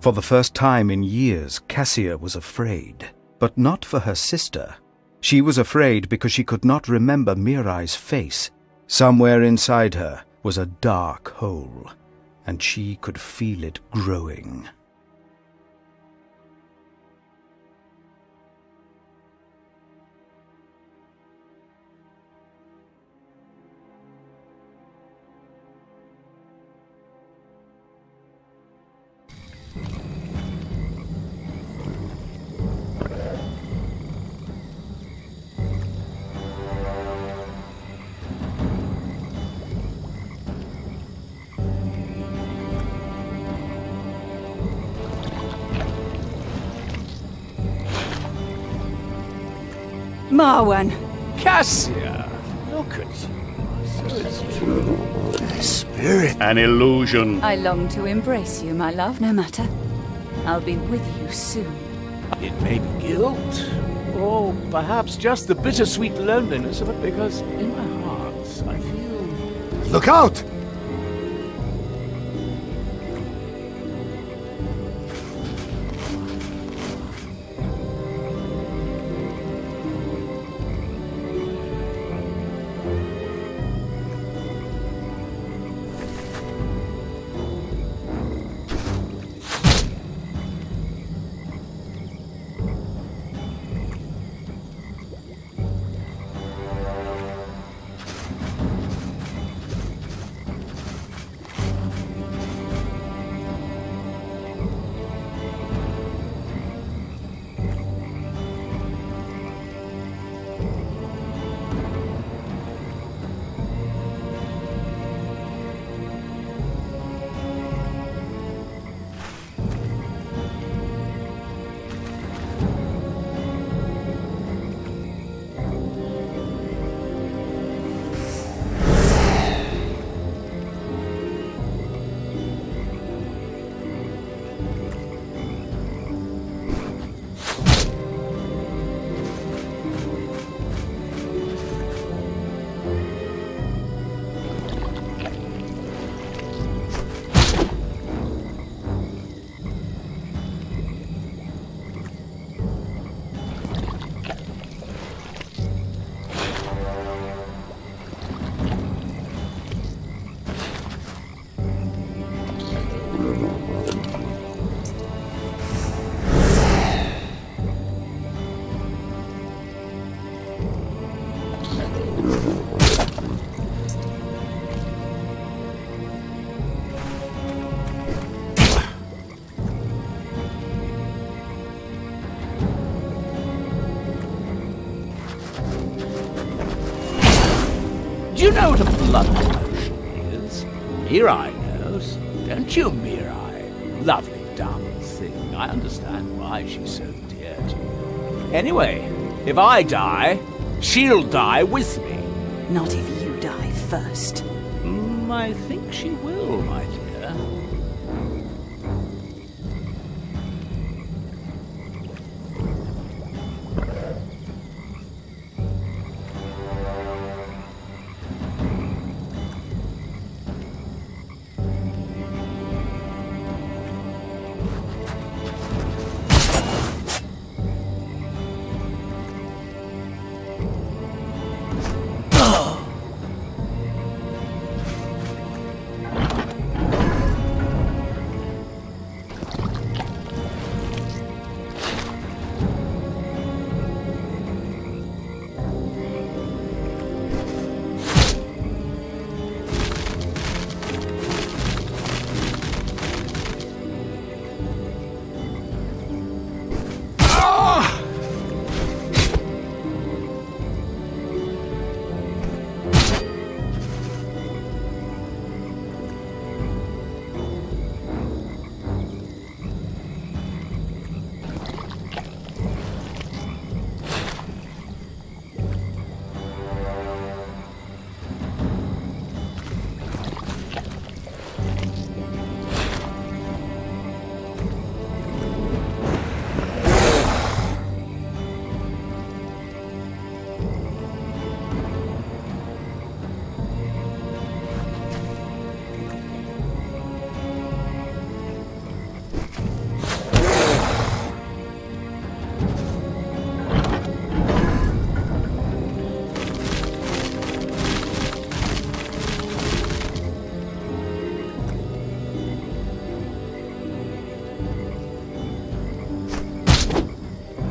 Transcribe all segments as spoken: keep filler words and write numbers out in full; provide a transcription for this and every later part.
For the first time in years, Cassia was afraid, but not for her sister. She was afraid because she could not remember Mirai's face. Somewhere inside her was a dark hole, and she could feel it growing. Marwan! Cassia! Look at you. So it's true. Spirit. An illusion. I long to embrace you, my love, no matter. I'll be with you soon. It may be guilt, or perhaps just the bittersweet loneliness of it, because in my heart, I feel... Look out! Do you know what a blood potion is? Mirai knows. Don't you, Mirai? Lovely dumb thing. I understand why she's so dear to you. Anyway, if I die, she'll die with me. Not if you die first. Mm, I think she will, my dear.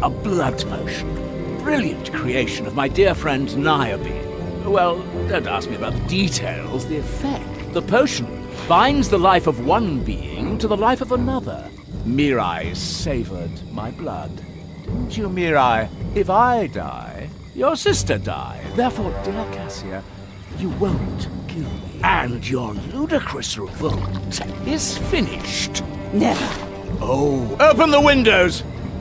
A blood potion. Brilliant creation of my dear friend Niobe. Well, don't ask me about the details, the effect. The potion binds the life of one being to the life of another. Mirai savored my blood. Didn't you, Mirai? If I die, your sister died. Therefore, dear Cassia, you won't kill me. And your ludicrous revolt is finished. Never. Oh, open the windows!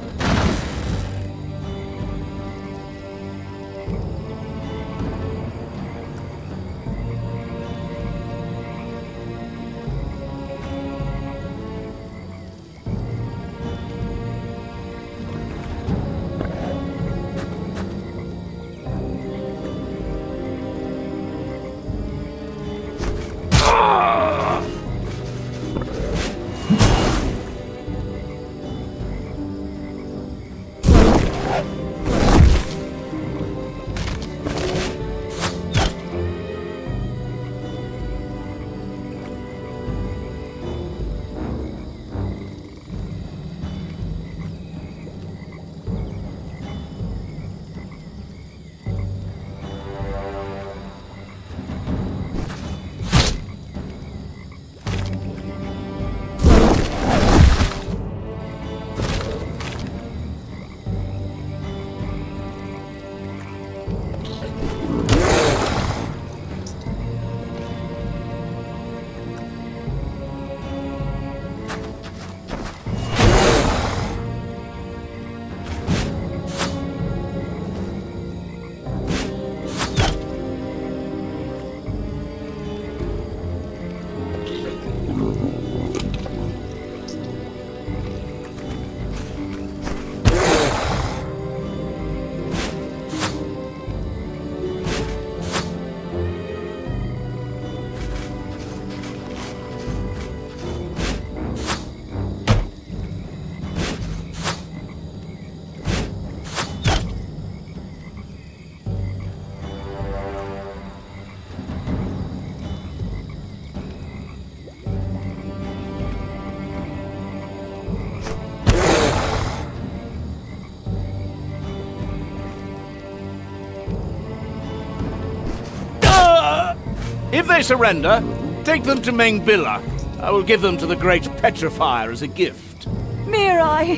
If they surrender, take them to Mengbilla. I will give them to the great Petrifier as a gift. Mirai!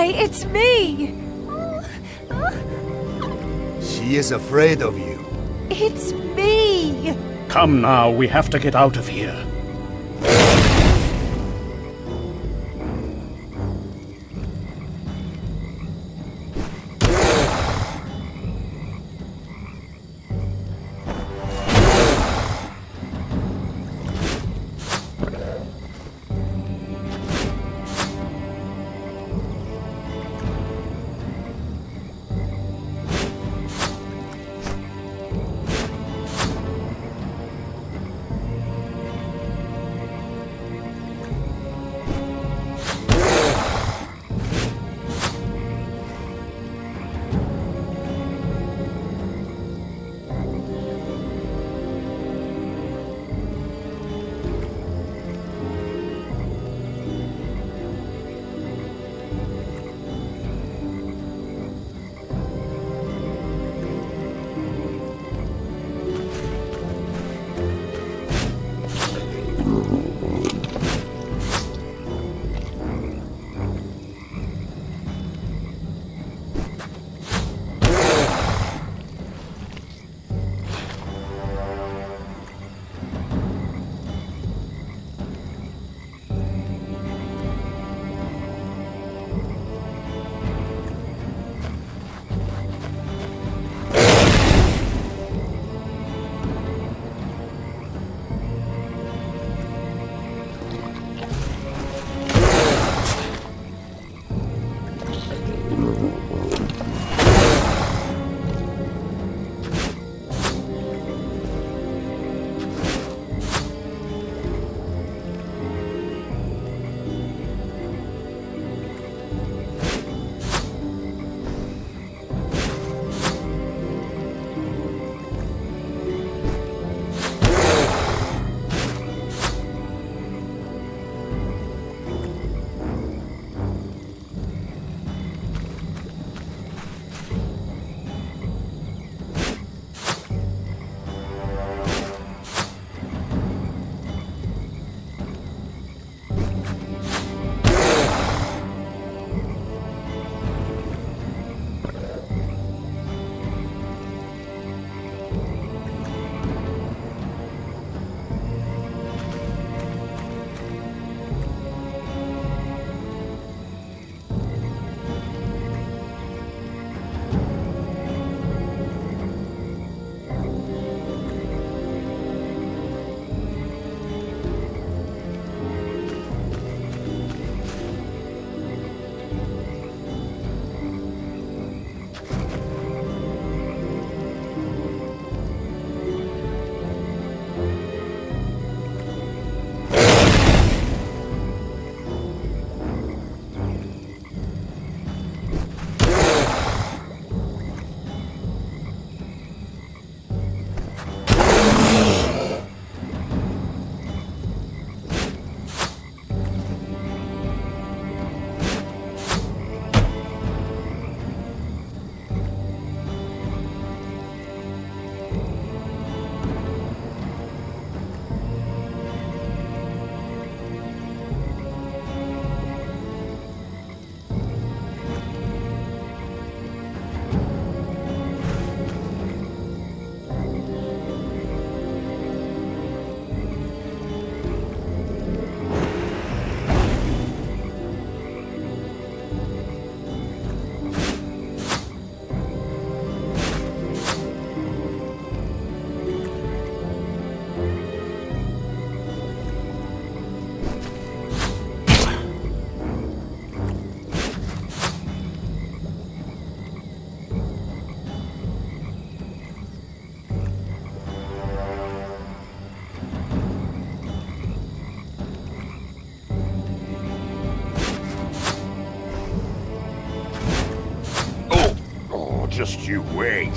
Mirai, it's me! She is afraid of you. It's me! Come now, we have to get out of here. Just you wait.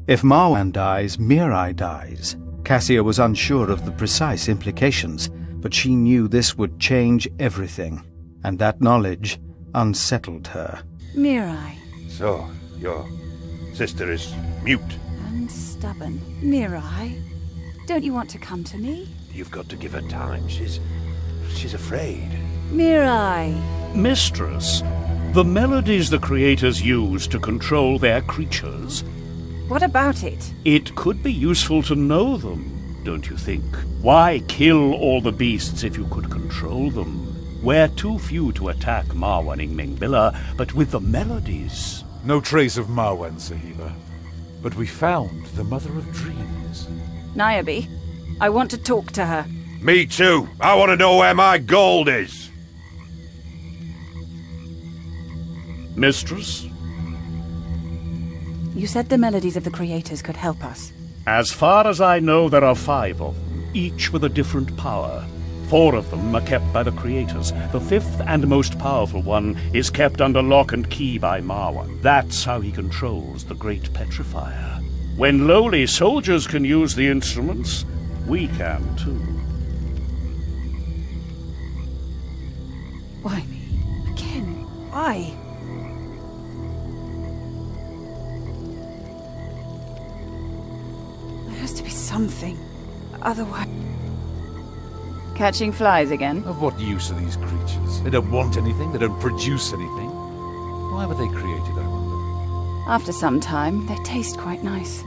If Marwan dies, Mirai dies. Cassia was unsure of the precise implications, but she knew this would change everything, and that knowledge unsettled her. Mirai. So, your sister is mute. And stubborn. Mirai, don't you want to come to me? You've got to give her time. She's... she's afraid. Mirai. Mistress, the melodies the creators use to control their creatures, What about it? it could be useful to know them, don't you think? Why kill all the beasts if you could control them? We're too few to attack Marwan and Mingbilla, but with the melodies... No trace of Marwan, Sahiba. But we found the Mother of Dreams. Niobe, I want to talk to her. Me too. I want to know where my gold is. Mistress? You said the melodies of the creators could help us. As far as I know, there are five of them, each with a different power. Four of them are kept by the creators. The fifth and most powerful one is kept under lock and key by Marwan. That's how he controls the Great Petrifier. When lowly soldiers can use the instruments, we can too. Why me? Again? Why? There has to be something. Otherwise... Catching flies again? Of what use are these creatures? They don't want anything, they don't produce anything. Why were they created, I wonder? After some time, they taste quite nice.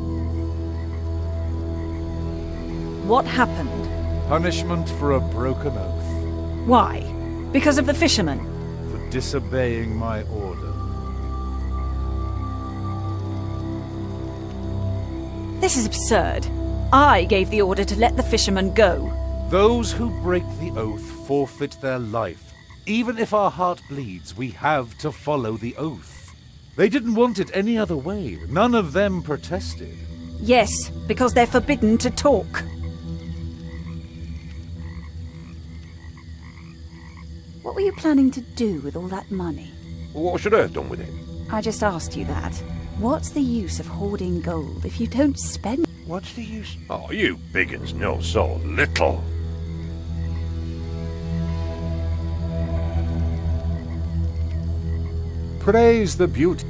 What happened? Punishment for a broken oath. Why? Because of the fisherman? For disobeying my order. This is absurd. I gave the order to let the fisherman go. Those who break the oath forfeit their life. Even if our heart bleeds, we have to follow the oath. They didn't want it any other way. None of them protested. Yes, because they're forbidden to talk. What were you planning to do with all that money? What should I have done with it? I just asked you that. What's the use of hoarding gold if you don't spend? What's the use? Oh, you biggins know so little. Praise the beauty.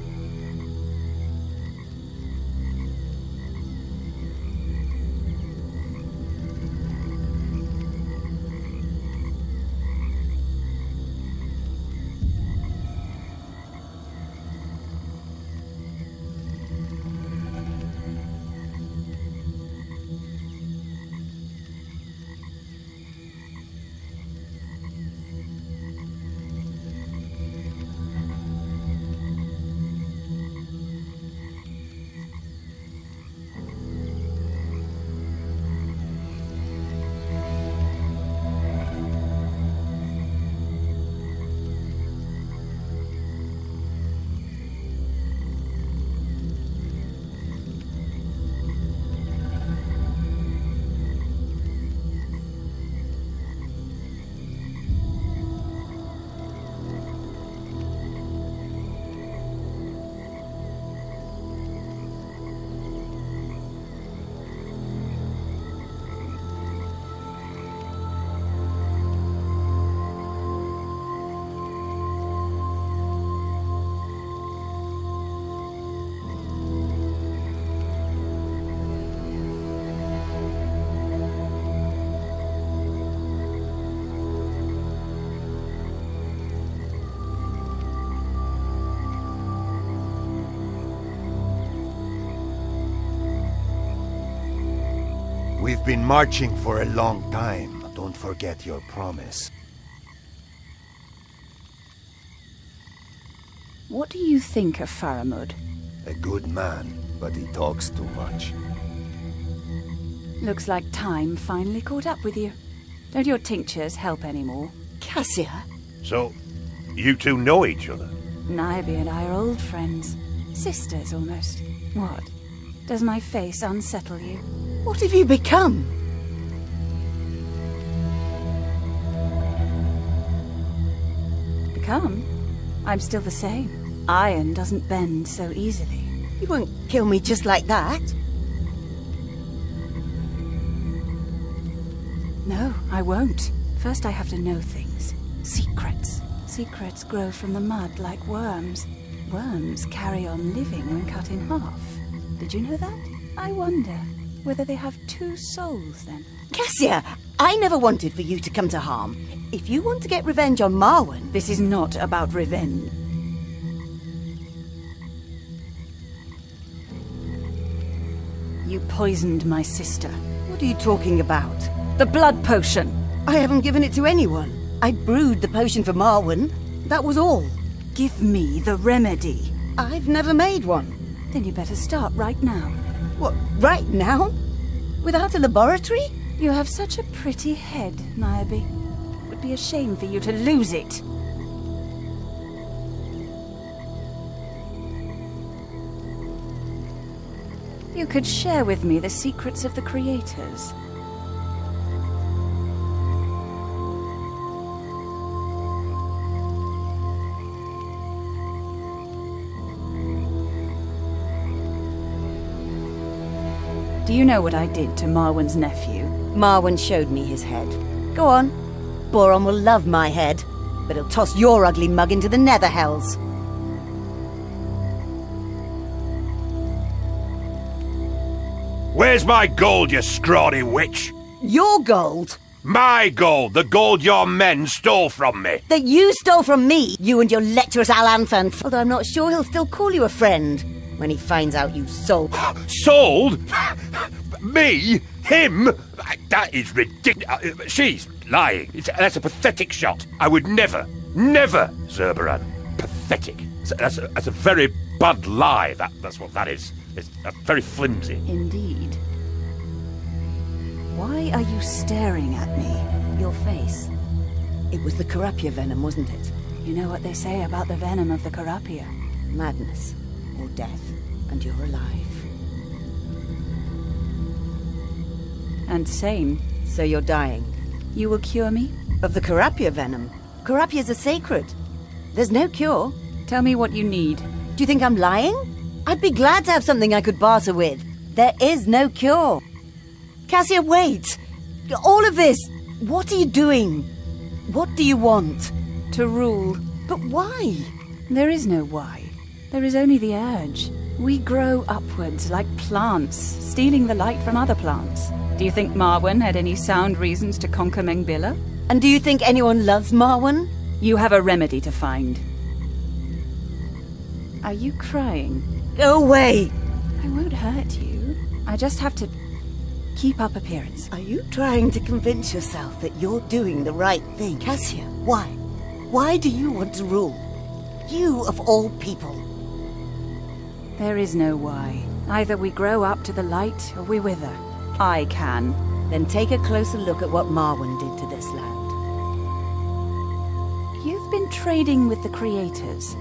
We've been marching for a long time. Don't forget your promise. What do you think of Faramud? A good man, but he talks too much. Looks like time finally caught up with you. Don't your tinctures help anymore? Cassia? So, you two know each other? Niobe and I are old friends. Sisters, almost. What? Does my face unsettle you? What have you become? Become? I'm still the same. Iron doesn't bend so easily. You won't kill me just like that. No, I won't. First I have to know things. Secrets. Secrets grow from the mud like worms. Worms carry on living when cut in half. Did you know that? I wonder whether they have two souls then. Cassia, I never wanted for you to come to harm. If you want to get revenge on Marwan... This is not about revenge. You poisoned my sister. What are you talking about? The blood potion. I haven't given it to anyone. I brewed the potion for Marwan. That was all. Give me the remedy. I've never made one. Then you better start right now. What, right now? Without a laboratory? You have such a pretty head, Niobe. It would be a shame for you to lose it. You could share with me the secrets of the creators. Do you know what I did to Marwan's nephew? Marwan showed me his head. Go on. Boron will love my head, but he'll toss your ugly mug into the nether hells. Where's my gold, you scrawny witch? Your gold? My gold, the gold your men stole from me. That you stole from me, you and your lecherous Al-Anfan. Although I'm not sure he'll still call you a friend when he finds out you sold. Sold? Me? Him? That is ridiculous. She's lying. It's, that's a pathetic shot. I would never, never, Zerberan. Pathetic. That's a, that's a very bad lie. That, that's what that is. It's uh, very flimsy. Indeed. Why are you staring at me? Your face. It was the Karapia venom, wasn't it? You know what they say about the venom of the Karapia? Madness. Or death. And you're alive. And sane. So you're dying. You will cure me? Of the Karapia venom. Karapias are sacred. There's no cure. Tell me what you need. Do you think I'm lying? I'd be glad to have something I could barter with. There is no cure. Cassia, wait! All of this! What are you doing? What do you want? To rule. But why? There is no why. There is only the urge. We grow upwards like plants, stealing the light from other plants. Do you think Marwan had any sound reasons to conquer Mengbilla? And do you think anyone loves Marwan? You have a remedy to find. Are you crying? Go away! I won't hurt you. I just have to keep up appearance. Are you trying to convince yourself that you're doing the right thing? Cassia, why? Why do you want to rule? You of all people. There is no why. Either we grow up to the light or we wither. I can. Then take a closer look at what Marwan did to this land. You've been trading with the creators.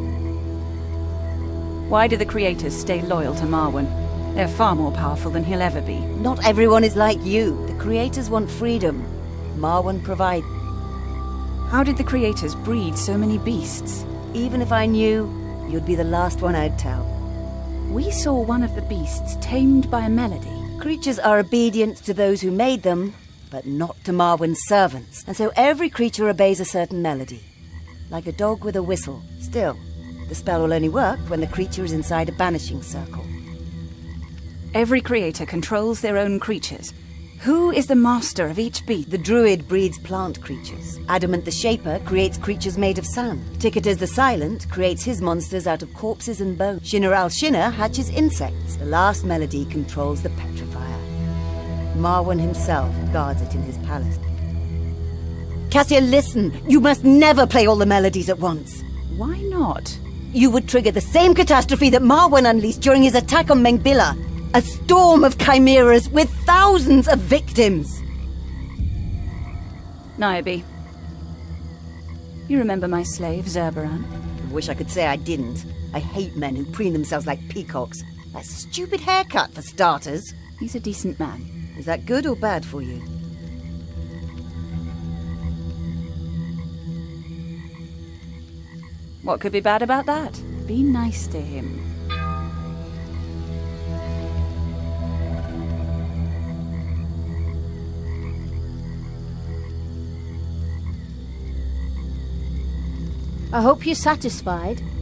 Why do the creators stay loyal to Marwan? They're far more powerful than he'll ever be. Not everyone is like you. The creators want freedom. Marwan provides. How did the creators breed so many beasts? Even if I knew, you'd be the last one I'd tell. We saw one of the beasts tamed by a melody. Creatures are obedient to those who made them, but not to Marwan's servants. And so every creature obeys a certain melody. Like a dog with a whistle. Still, the spell will only work when the creature is inside a banishing circle. Every creator controls their own creatures. Who is the master of each beast? The druid breeds plant creatures. Adamant the Shaper creates creatures made of sand. Ticketus the Silent creates his monsters out of corpses and bones. Shinner al-Shinner hatches insects. The last melody controls the petrifier. Marwan himself guards it in his palace. Cassia, listen! You must never play all the melodies at once. Why not? You would trigger the same catastrophe that Marwan unleashed during his attack on Mengbilla. A storm of chimeras with thousands of victims. Niobe, you remember my slave, Zerberan? I wish I could say I didn't. I hate men who preen themselves like peacocks. That stupid haircut, for starters. He's a decent man. Is that good or bad for you? What could be bad about that? Be nice to him. I hope you're satisfied.